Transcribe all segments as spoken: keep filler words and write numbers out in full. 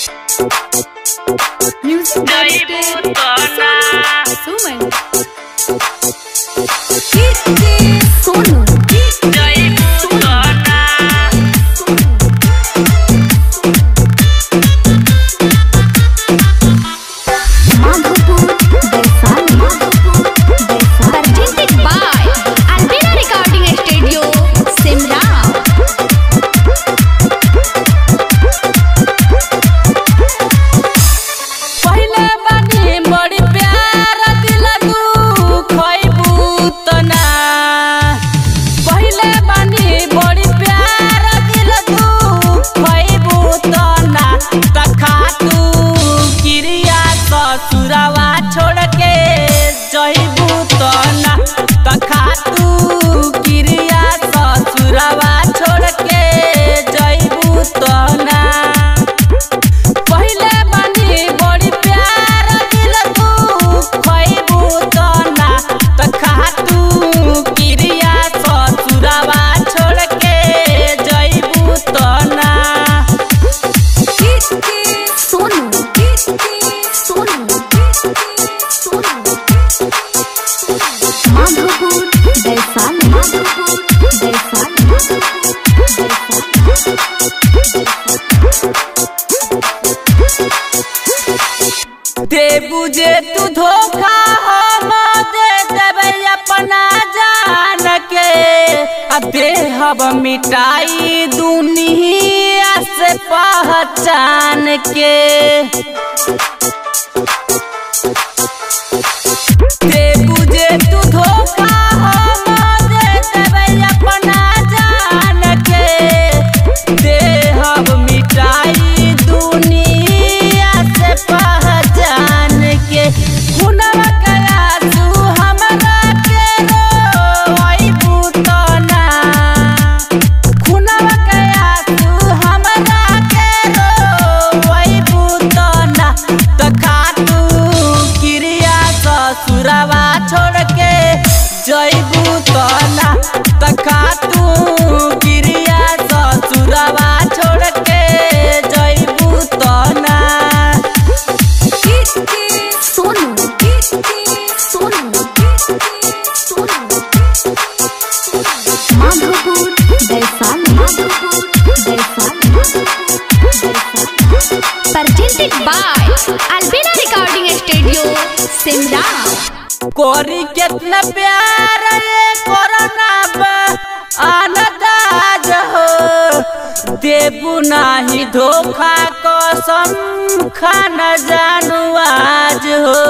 Music director Suman Sonu दे बुझे तू धोखा हम दे देवे अपना जान के दे हब मिटाई दुनिया से पहचान के दे बुझे तू धोखा हम दे देवे अपना जान के दे हब मिटाई दुनिया से पहचान के हुनवा कया तू हमरा के रोई बुतना हुनवा कया तू हमरा के रोई बुतना त खातू क्रिया ससुरवा छोड़ के जइबू तना त खातू क्रिया ससुरवा छोड़ के जइबू तना Presented by Albina Recording Studio, Simla. कोरी कितना प्यार ये कोरोना बा अनदाज हो देबू नाही धोखा कसम खाना जानू आज हो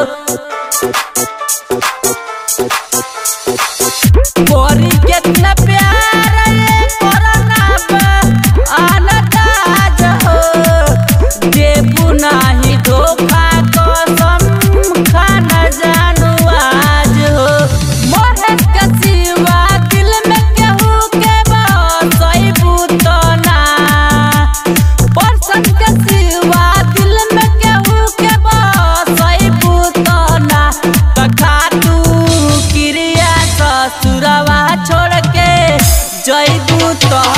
कोरी कितना प्यार ये कोरोना बा अनदाज हो देबू नाही धोखा कसम खाना जानू आज हो मोहे के सिवा दिल में केहू के बसई बुतना परसन के सिवा दिल में केहू के बसई बुतना त खातू क्रिया ससुरवा छोड़ के जइबू तो